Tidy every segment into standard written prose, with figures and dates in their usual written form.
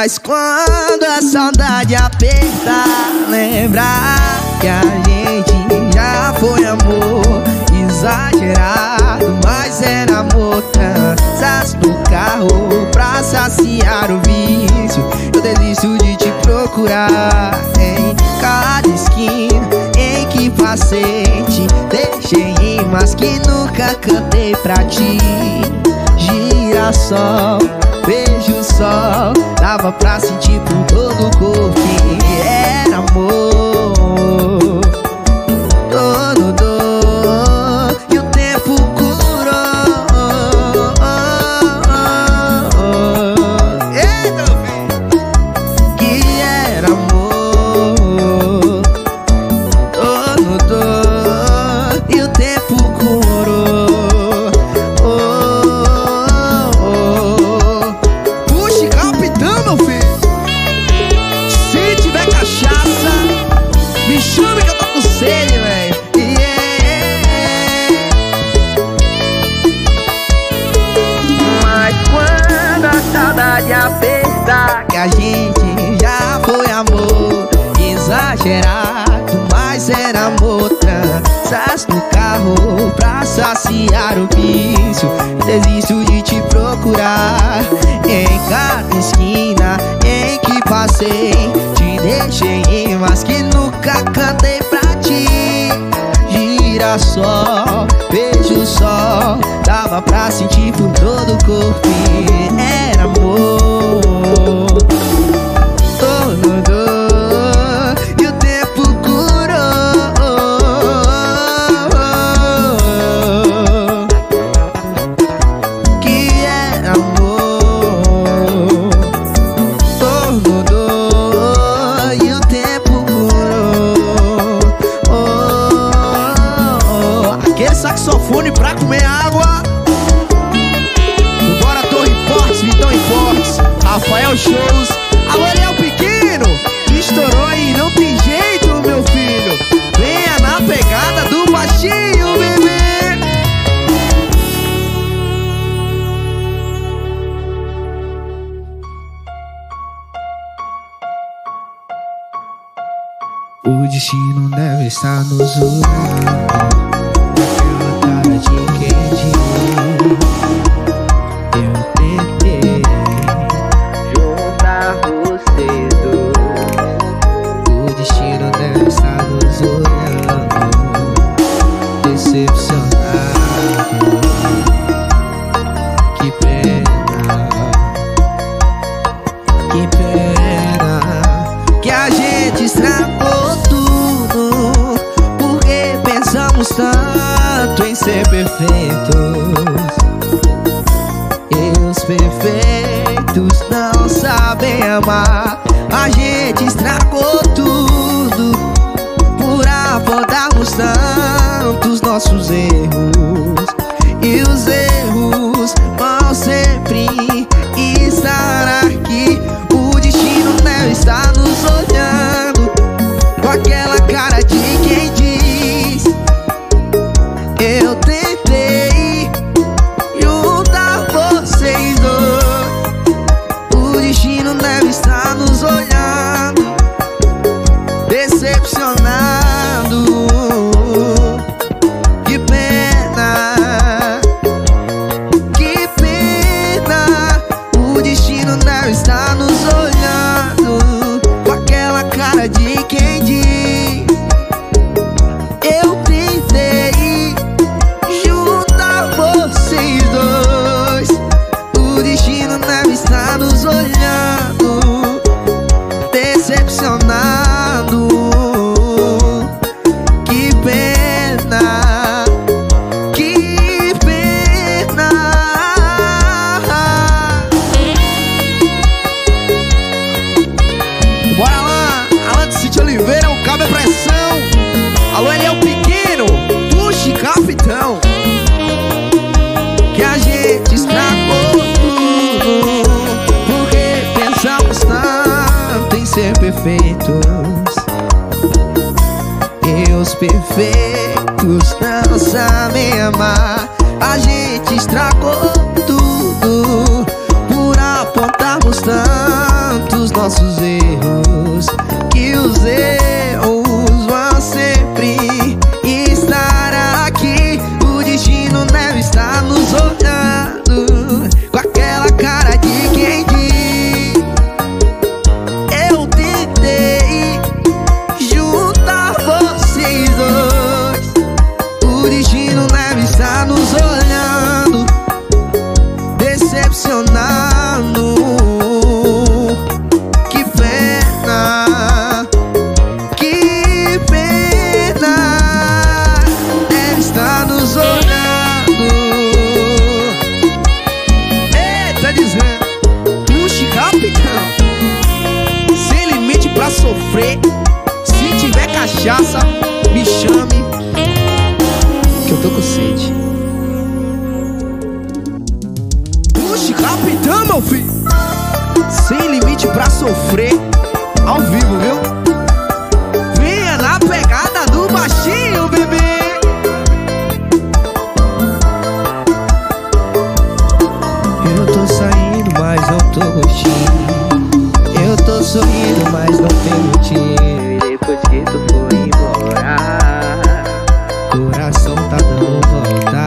Mas quando a saudade aperta, lembrar que a gente já foi amor exagerado, mas era amor. Transas no carro pra saciar o vício. Eu desisto de te procurar em cada esquina em que passei. Te deixei em rimas que nunca cantei pra ti. Girassol, vejo o sol, dava pra sentir por todo o corpo que era amor. Todo dor e o tempo curou. Eita, filho, que era amor. Todo dor e o tempo curou. Chame que eu tô com sede, véi. Mas quando a saudade aperta, que a gente já foi amor exagerado, mas era amor. Transas no carro pra saciar o vício. Desisto de te procurar em cada esquina em que passei. Te deixei em rimas que nunca cantei pra ti. Girassol, vejo o sol, dava pra sentir por todo o corpo que era amor. Todo dor e o tempo curou. Que era amor. Todo dor e o tempo curou. Aquele saxofone pra comer água. Bora Torre Fortes, Vitão Importes, Rafael Shows. Alô, ele é o pequeno, estourou e não tem jeito, meu filho. Venha na pegada do baixinho, bebê. O destino deve estar nos olhando. Aquela cara de quem diz. Eu tentei juntar vocês dois. O destino deve estar nos olhando, decepcionado. Que pena, Que pena que a gente estragou tudo, porque pensamos tanto em ser perfeitos. E os perfeitos não sabem amar. A gente estragou tudo por abordarmos tantos nossos erros. E os erros vão sempre estar aqui. O destino deve estar nos olhando, com aquela cara de quem diz: eu tentei juntar vocês dois. O destino deve estar nos olhando, decepcionado. Que pena, que pena. O destino deve estar nos olhando, com aquela cara de quem diz: eu tentei juntar vocês dois. O destino deve estar nos olhando, decepcionado. Que pena, que pena. Bora lá, Alan de Cid Oliveira, o cabo é pressão. Alô, ele é o pequeno, puxe, capitão. Que a gente estragou tudo, porque pensamos tanto em ser perfeitos. E os perfeitos não sabem amar. A gente estragou tudo por apontarmos tanto nossos erros, que os erros vão sempre estar aqui. O destino deve estar nos olhando com aquela cara de quem diz: eu tentei juntar vocês dois. O destino deve estar nos olhando, decepcionando. Que pena, que pena. Deve estar nos olhando. Eita, dizendo: puxe, capitão, sem limite pra sofrer. Se tiver cachaça, me chame, que eu tô com sede. Puxe, capitão, meu filho, sem limite pra sofrer. Ao vivo, viu? Venha na pegada do baixinho, bebê. Eu tô saindo, mas não tô curtindo. Eu tô sorrindo, mas não tenho motivo. Depois que tu foi embora, coração tá dando volta.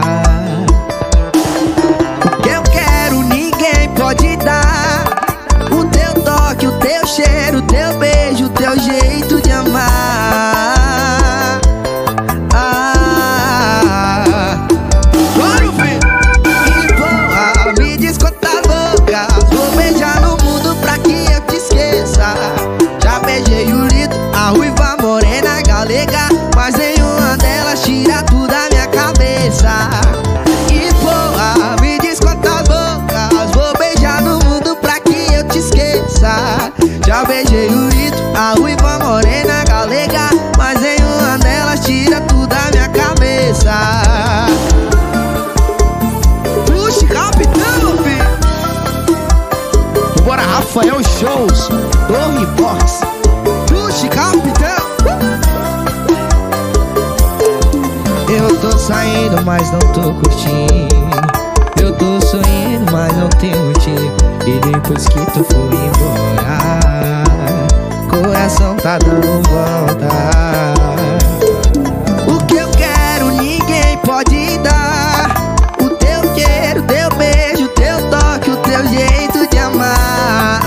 O que eu quero ninguém pode dar. O teu toque, o teu cheiro, o teu beijo, o teu jeito de amar. Bora, filho! E boa, me diz quantas bocas vou beijar no mundo pra que eu te esqueça. Já beijei o Lito, a ruiva, morena, galega, mas nenhuma delas tira tudo da minha cabeça. E boa, me diz quantas bocas vou beijar no mundo pra que eu te esqueça. Já beijei o Lito, a ruiva, morena, galega, mas nenhuma delas tira tudo da minha cabeça. Puxa, capitão, filho. Bora, Rafael Shows, Torre Box. Puxa, capitão. Eu tô saindo, mas não tô curtindo. Eu tô sorrindo, mas não tenho motivo. E depois que tu foi embora, coração tá dando volta. O que eu quero ninguém pode dar. O teu cheiro, teu beijo, teu toque, o teu jeito de amar.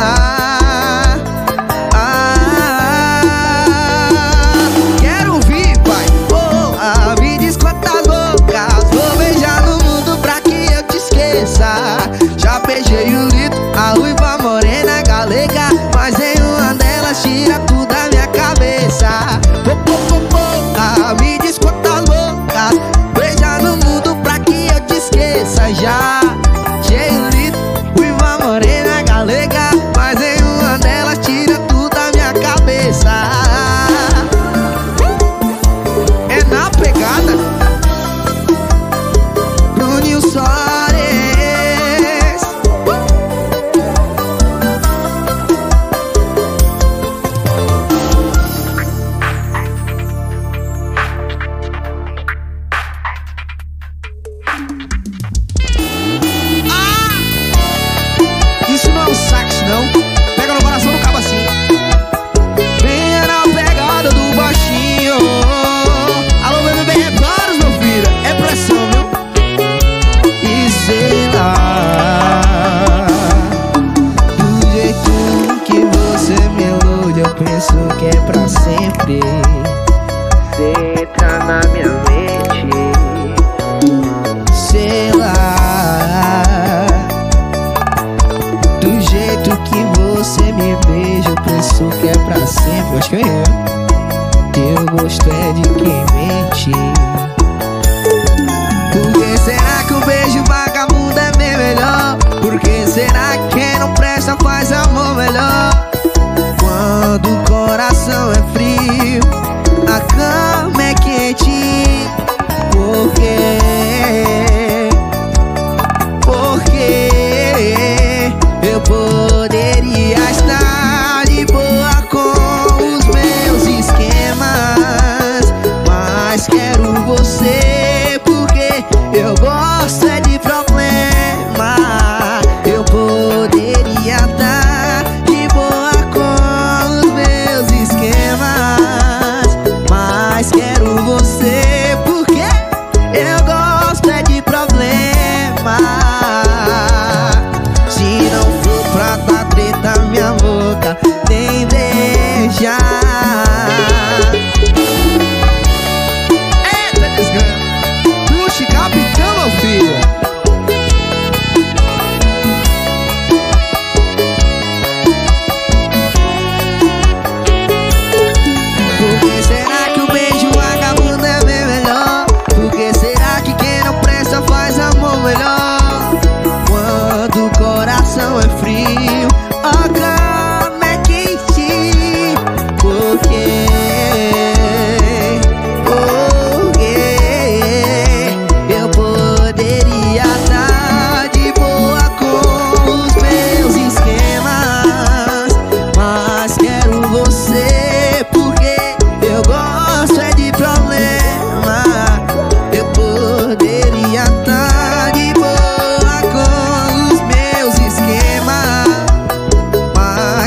Quero ouvir, pai. Oh, me diz quantas bocas vou beijar no mundo pra que eu te esqueça. Já beijei o Lito, a ruiva, morena, galega, mas nenhuma delas tira tudo da minha cabeça. Me diz quantas bocas beijar no mundo pra que eu te esqueça. Já beijei o Lito, ruiva, morena, galega, mas nenhuma delas tira tudo da minha cabeça. É na pegada Bruninho Soares. Isso não é um sax, não. Pega no coração do cabo assim. Venha na pegada do baixinho. Alô, BBB Reparos, meu filho. É pressão, viu? E sei lá, do jeito que você me ilude, eu penso que é pra sempre. Você entra na minha mente. Sei lá, do jeito que você me beija, eu penso que é pra sempre. Acho que é. Teu gosto é de quem mente. Por que será que um beijo vagabundo é bem melhor? Por que será que quem não presta faz amor melhor? Quando o coração é frio, a cama é quente. Por quê? Porque eu poderia estar de boa com os meus esquemas, mas quero você porque eu gosto é de problema. Eu poderia estar de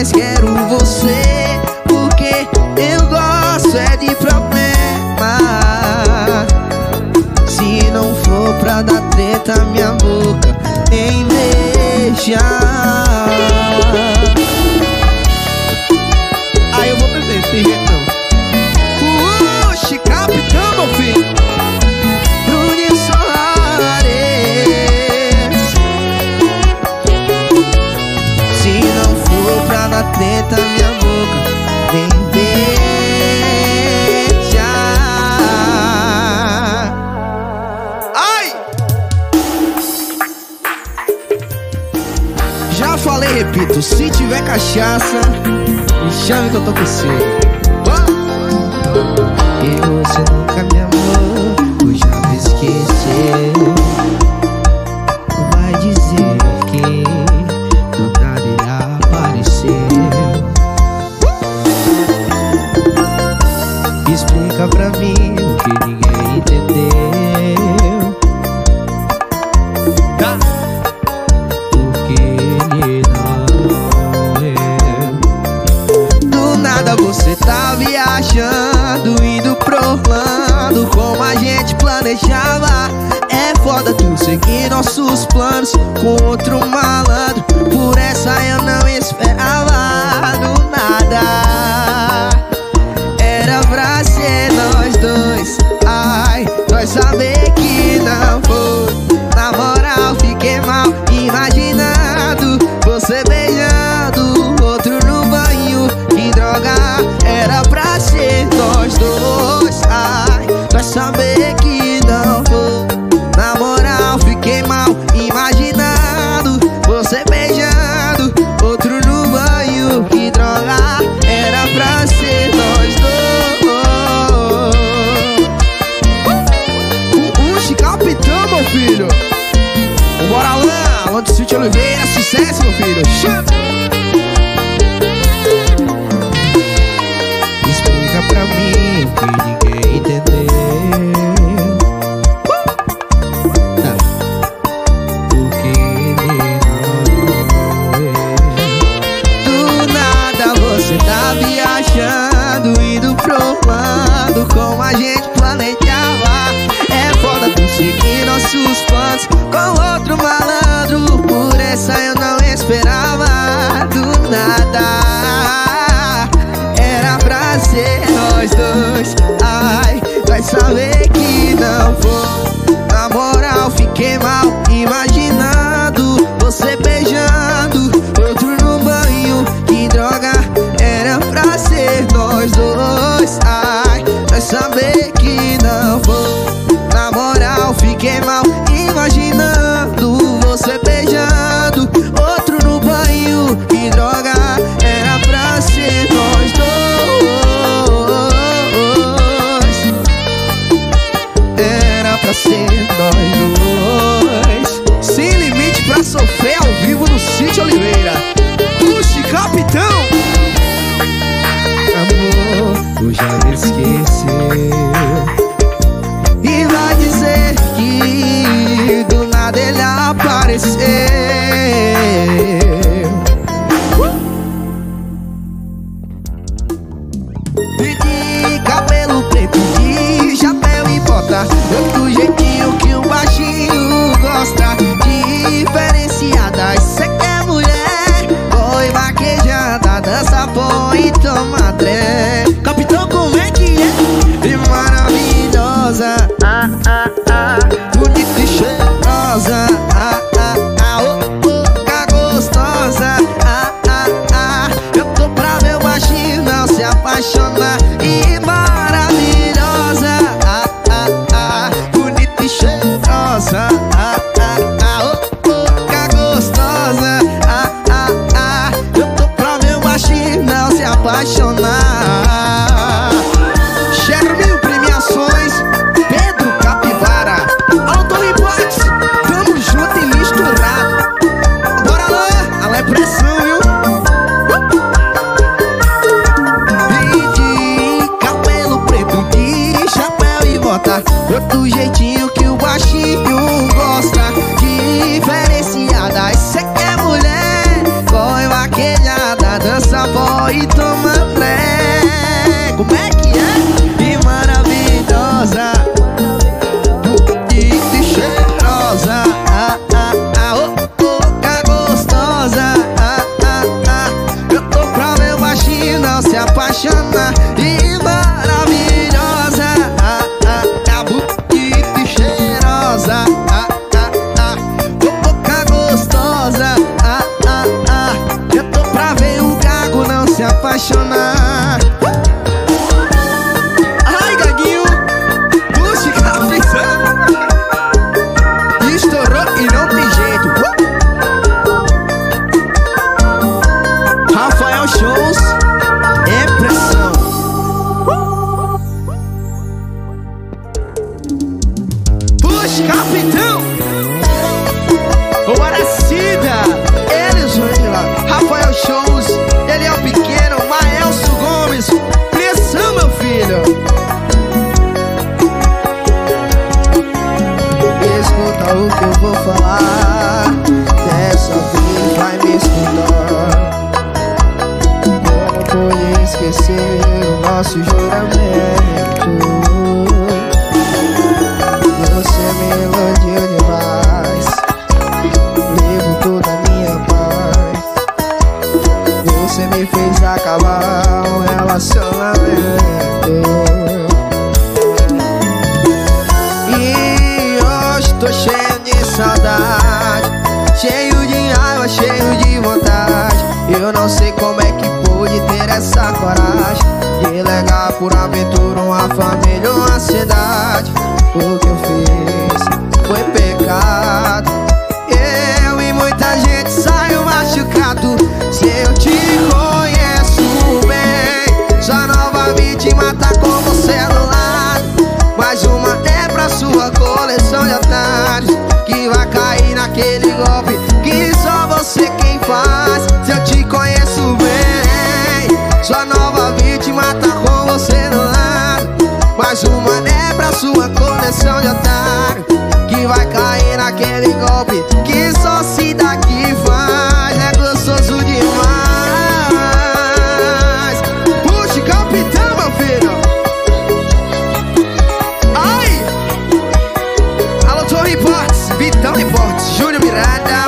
mas quero você, porque eu gosto é de problema. Se não for pra dar treta, minha boca nem beija. Aí eu vou beber, tem jeito não. Oxi, capitão, meu filho. Bruninho Soares. Se não for pra dar treta, minha boca vem beijar. Ai! Já falei, repito, se tiver cachaça, me chame que eu tô com sede. E você nunca me amou, ou já me esqueceu. Vai dizer que do nada ele apareceu. Explica pra mim o que ninguém entendeu. Tá? Porque ele não é. Do nada você tá viajando, indo pro Orlando, como a gente planejava. É foda tu seguir nossos planos com outro malandro. Por essa eu não esperava. Do nada era pra ser nós dois. Ai, nós saber que não foi. Na moral fiquei mal imaginando você beijando outro no banho. Que droga, era pra ser nós dois. Ai, nós saber que não foi. Na moral fiquei mal imaginando você beijando outro no banho. Que droga, era pra ser nós dois. Capitão, meu filho. Bora lá, Alô do Sítio Oliveira, sucesso, meu filho. Explica pra mim o que ninguém entendeu. Tá. Porque ele não é. Do nada você tá viajando, indo pro Orlando, como a gente planejava. É foda tu seguir nossos planos com outro malandro. Por essa eu não esperava. Do nada era pra ser nós dois. Ai, vai saber que não foi. Na moral fiquei mal imaginando você beijando outro no banho. Que droga, era pra ser nós dois. Ai, vai saber que não foi. Na moral fiquei mal imaginando você beijando outro no banho. Que droga, era pra ser nós dois. Era pra ser nós dois. Sem limite pra sofrer ao vivo no Sítio Oliveira. Puxe, capitão. Amor, tu já me esqueceu. E vai dizer que do nada ele apareceu. De cabelo preto, de chapéu e bota, do jeitinho que o baixinho gosta. Diferenciada, cê que é mulher, foi vaquejada, dança boa e toma tré. Capitão, como é que é? E maravilhosa, bonita e cheirosa, boca gostosa, eu tô pra meu baixinho não se apaixonar. E maravilhosa, bonita e cheirosa, boca gostosa, eu tô pra meu baixinho não se apaixonar. Cheiro mil premiações, Pedro Capivara. Alô, Tony Box, tamo junto e misturado. Bora lá, ela é pressão, viu? E de cabelo preto, de chapéu e bota, outro jeitinho que o baixinho gosta. Diferenciada, cê que é mulher, foi vaquejada, dança e toma tré. Como é que é? E maravilhosa, bonita e cheirosa, boca gostosa, eu tô pra meu baixinho não se apaixonar. E maravilhosa, bonita e cheirosa, boca gostosa, eu tô pra ver o gago não se apaixonar. Ai, gaguinho, puxa que tá pensando. Estourou e não tem jeito. Rafael Shows é pressão. Puxa, capitão. O Aracida, eles vão lá. Rafael Shows, ele é o pequeno Maelso Gomes. Pressão, meu filho. Escuta o que eu vou falar, dessa vez vai me escutar. Como foi esquecer o nosso juramento? Você me iludiu demais, levo toda a minha paz. Você me fez acabar um relacionamento. Tô cheio de saudade, cheio de raiva, cheio de vontade. Eu não sei como é que pude ter essa coragem de legar por aventura uma família, uma cidade. O que eu fiz foi pecado. Eu e muita gente saiu machucado. Se eu te conheço bem, sua nova vítima tá com você do lado. Mais uma é pra sua coleção de otários, que vai cair naquele golpe que só você quem faz. Se eu te conheço bem, sua nova vítima tá com você do lado. Mais uma é pra sua coleção de otários, que vai cair naquele golpe que só se daqui faz. É gostoso demais. Puxa, capitão, meu filho. Vitão Reportes, Júnior Miranda.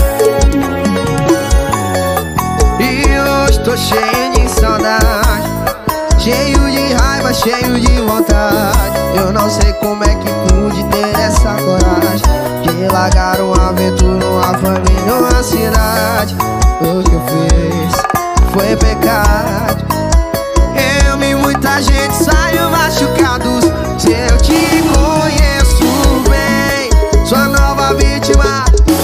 E hoje tô cheio de saudade, cheio de raiva, cheio de vontade. Eu não sei como é que pude ter essa coragem de largar uma aventura, uma família, uma cidade. O que eu fiz foi pecado. Eu e muita gente saiu machucados. Se eu te conheço bem, sua nova vítima.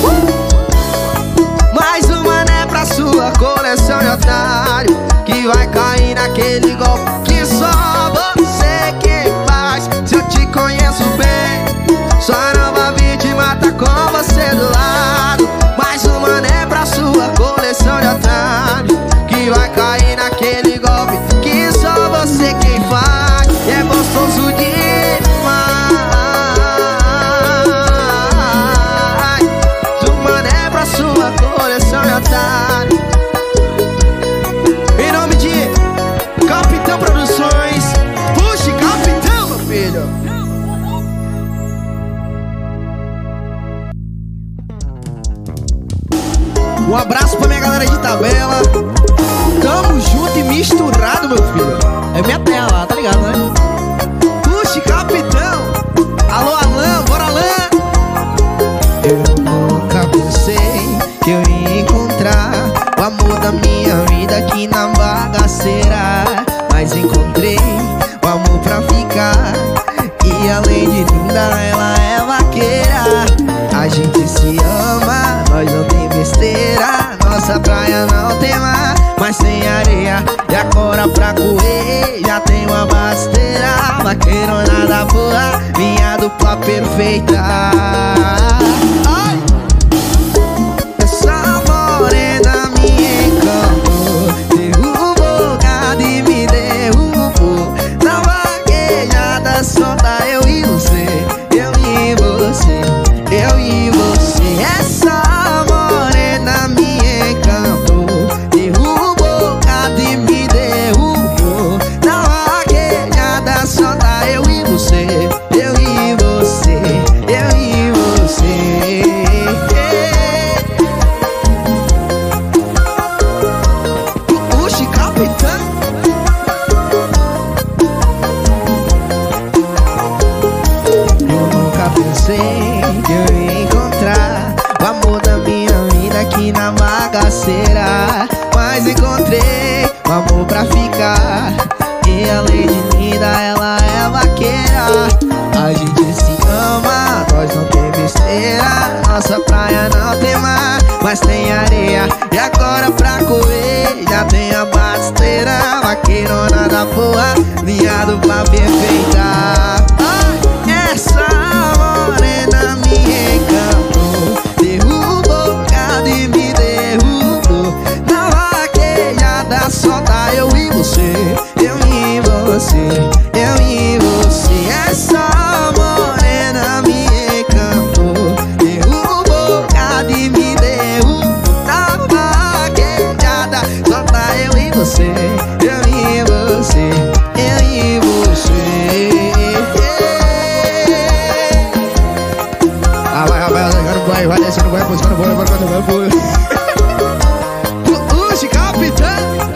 Mais uma né pra sua coleção de otário, que vai cair naquele golpe que só você que faz. Se eu te conheço bem, sua nova vítima tá com você do lado. Mais uma né pra sua coleção de otário, que vai cair naquele golpe que só você quem faz. E é gostoso demais. Uma né pra sua coleção de otário. Em nome de Capitão Produções, puxe, capitão, meu filho. Um abraço pra minha galera de Tabela. Tamo junto e misturado, meu filho. É minha terra lá, tá ligado, né? Puxe, capitão. Alô, Alan, bora, Alan. Eu nunca pensei que eu ia encontrar o amor da minha vida aqui na bagaceira, mas encontrei o amor pra ficar. E além de linda, ela é vaqueira. A gente se ama, nós não tem besteira. Nossa praia não tem mar, mas tem areia e agora pra correr já tem uma basteira. Vaqueirona da boa, minha dupla perfeita. Ai! Essa morena me encantou, derrubou gado e me derrubou. Na vaquejada só tá eu e você, eu e você, eu e você. Essa morena me encantou, derrubou gado e capitão. Eu nunca pensei que eu ia encontrar o amor da minha vida aqui na bagaceira, mas encontrei o amor pra ficar. E além de linda, ela é vaqueira. A gente se ama, nós não tem besteira. Nossa praia não tem mar, mas tem areia. E agora pra correr já tem a batisteira. Vaqueirona da porra, linha dupla perfeita. Essa morena me encantou, derrubou cada e me derrubou. Na vaquejada só tá eu e você, eu e você, eu e você. Essa morena me encantou, derrubou cada e me derrubou. Na vaquejada só tá eu e você, eu e você, eu e você. Vai descendo, vai buscando, vai Puxa, capitão.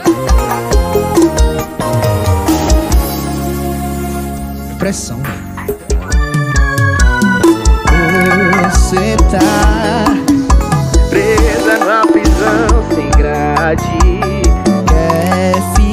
Pressão. Você tá presa numa prisão sem grade, quer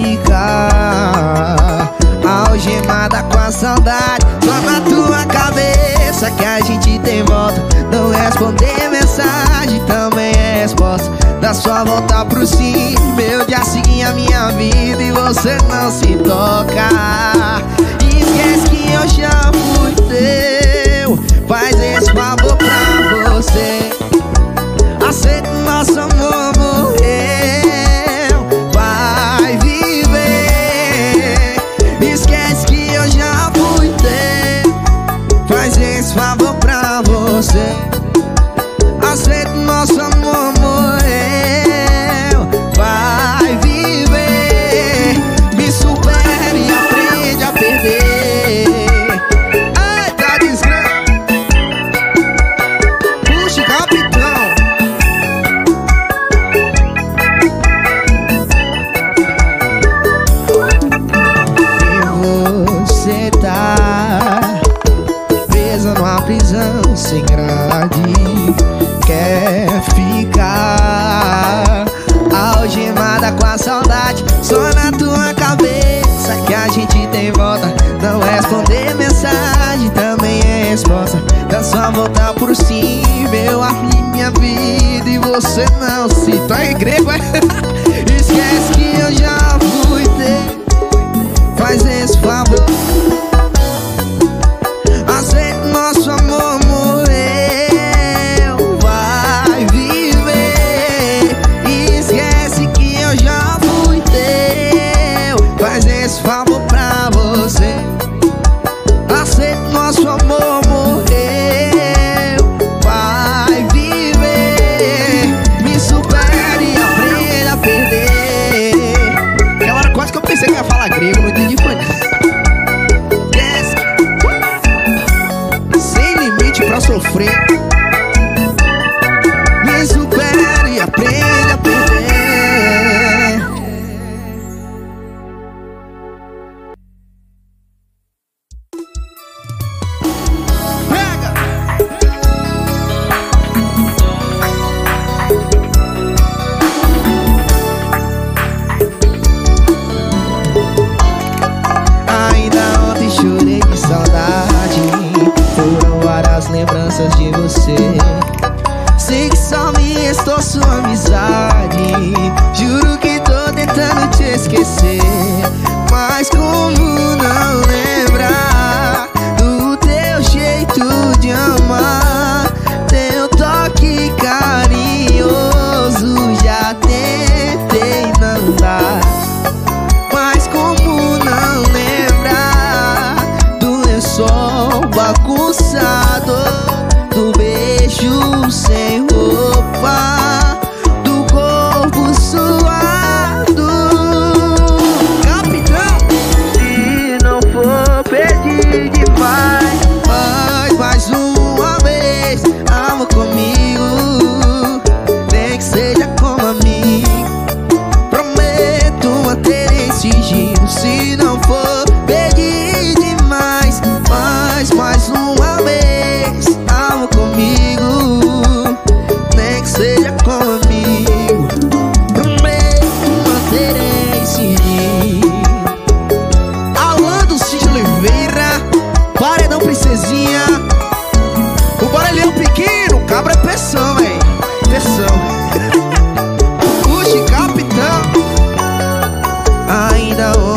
ficar algemada com a saudade. Só na tua cabeça que a gente tem volta. Não responder mensagem também é resposta. Dá sua volta pro sim, meu dia seguir a minha vida e você não se toca. Esquece que eu já fui teu, faz esse favor pra você. Aceita o nosso amor, morreu, vai viver. Esquece que eu já fui teu, faz esse favor pra você. Aceita o nosso amor, morreu, vai viver. Me supere e aprende a perder. Eita desgraça. Puxa, capitão. E você tá presa numa prisão sem grade, quer ficar algemada com a saudade. Só na tua cabeça que a gente tem volta. Não responder mensagem também é resposta. Dá só voltar por cima, eu abri minha vida e você não se toca. Em grego, é? Esquece que eu já fui ter, faz esse favor. Aceita nosso amor, morreu, vai viver. Esquece que eu já fui teu, faz esse favor pra você. Aceita nosso amor, morreu, vai viver. Me supere e aprenda a perder. Aquela hora quase que eu pensei que ia falar grego, não entendi foi nada. Pra sofrer, me supere e aprende a perder. Pega! Ainda ontem chorei de saudade, foram várias lembranças de você. Sei que só me restou sua amizade. Juro que tô tentando te esquecer, mas como não lembrar do teu jeito de amar, teu toque carinhoso. Já tentei não dar, mas como não lembrar do lençol bagunçado, do beijo sem roupa, do corpo suado. Capitão!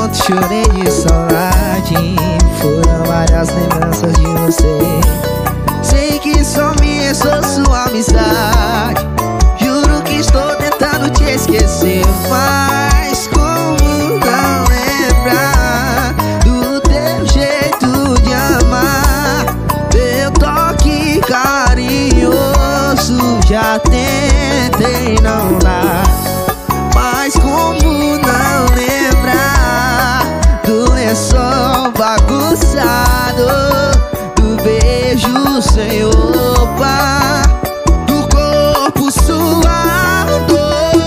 ontem chorei de saudade. Foram várias lembranças de você. Sei que só me restou sua amizade. Juro que estou tentando te esquecer, mas como não lembrar do teu jeito de amar? Teu toque carinhoso já tentei, não dá. Mas como não lembrar do lençol bagunçado, do beijo sem roupa, do corpo suado?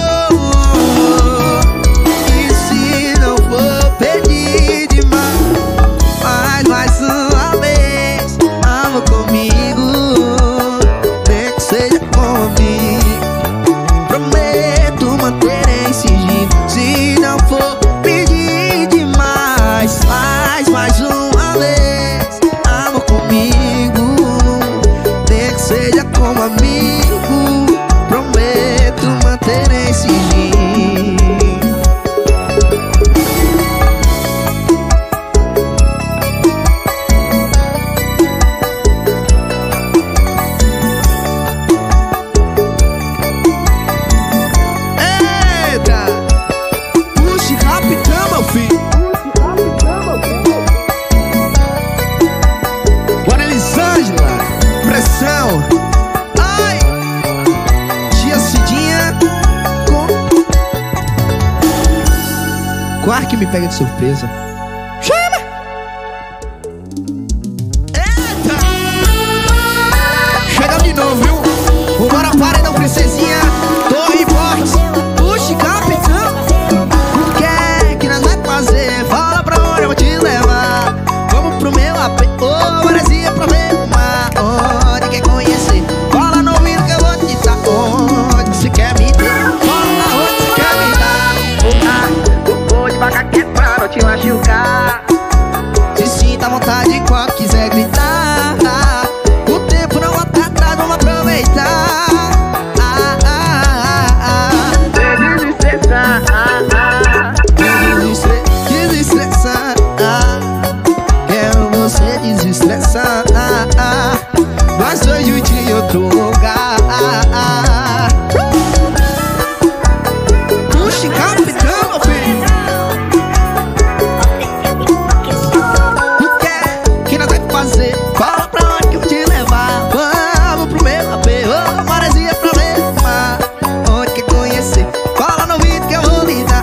E se não for pedir demais, mais uma vez, ama comigo, nem que seja comigo. Prometo manter em sigilo. Se não for pedir demais, faz mais uma vez, ama comigo, nem que seja como amigo. Prometo manter em sigilo. Eita! Puxe rapidão, meu filho. Bora, Elisângela. Pressão. Ai! Tia Cidinha com ar que me pega de surpresa. Chama! Eita! Chegamos de novo, viu? Vambora, paredão, princesinha. Torre Fortes. Puxe, capitão. O que é que nós vai fazer? Fala pra onde eu vou te levar. Vamos pro meu AP. Ô, Maresia, pra ver o mar. Onde quer conhecer? Fala no ouvido que eu vou te dar. Onde você quer me dar? Fala onde você quer me dar. Vou de vaca que é pra não te machucar. Se sinta à vontade quando quiser gritar. O tempo não volta atrás, vamos aproveitar. Desestressar. Quero você desestressar. Nós dois juntos em outro lugar. Puxa, capitão, meu filho. O que é que nós vamos fazer? Fala pra onde que eu vou te levar. Vamos pro meu AP. Ô, Maresia, pra ver o mar. Onde quer conhecer? Fala no vídeo que eu vou lhe dar.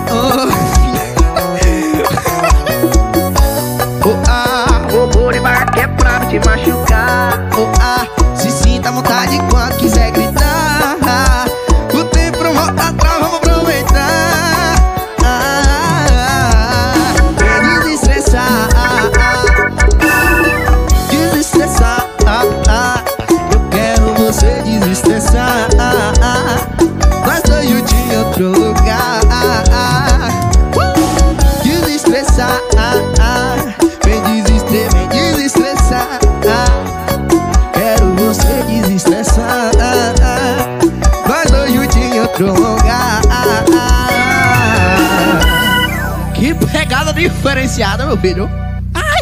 Vou devagar que é pra não te machucar. Se sinta à vontade quando quiser gritar. O tempo não volta atrás, vamos aproveitar. Desestressar. Desestressar. Eu quero você desestressar. Nós dois juntos em outro lugar. Desestressar. Vem desestressar. Quero você desestressar. Nós dois juntos em outro lugar. Que pegada diferenciada, meu filho. Ai!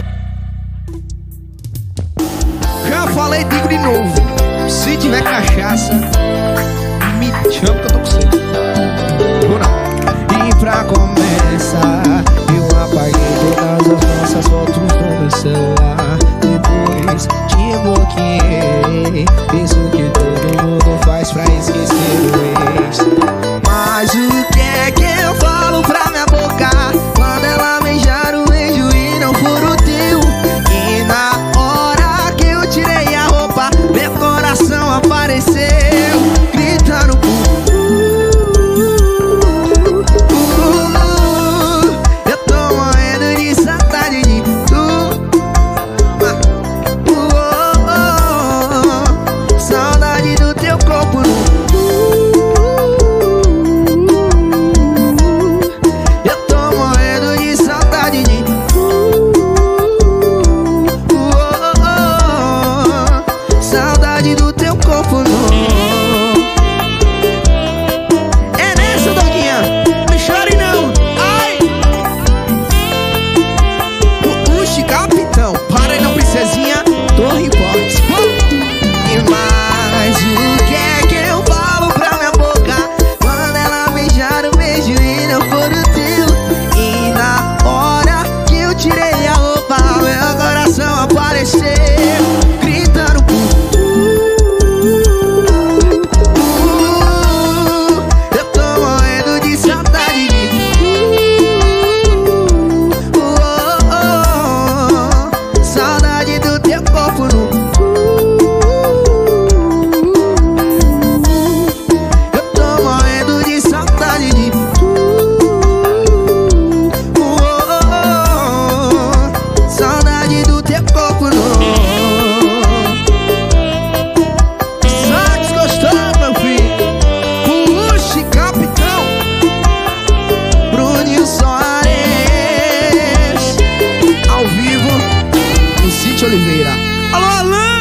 Já falei, digo de novo. Se tiver cachaça, me chama que eu tô com sede. Vou não. E pra começar, eu apaguei todas as nossas fotos no meu celular. Depois te bloqueei. Isso que todo mundo faz pra esquecer o ex. Mas o que é que eu falo pra minha boca quando ela beijar o beijo e não for o teu? E na hora que eu tirei a roupa, meu coração apareceu gritando por Kate Oliveira. Alô, Alan!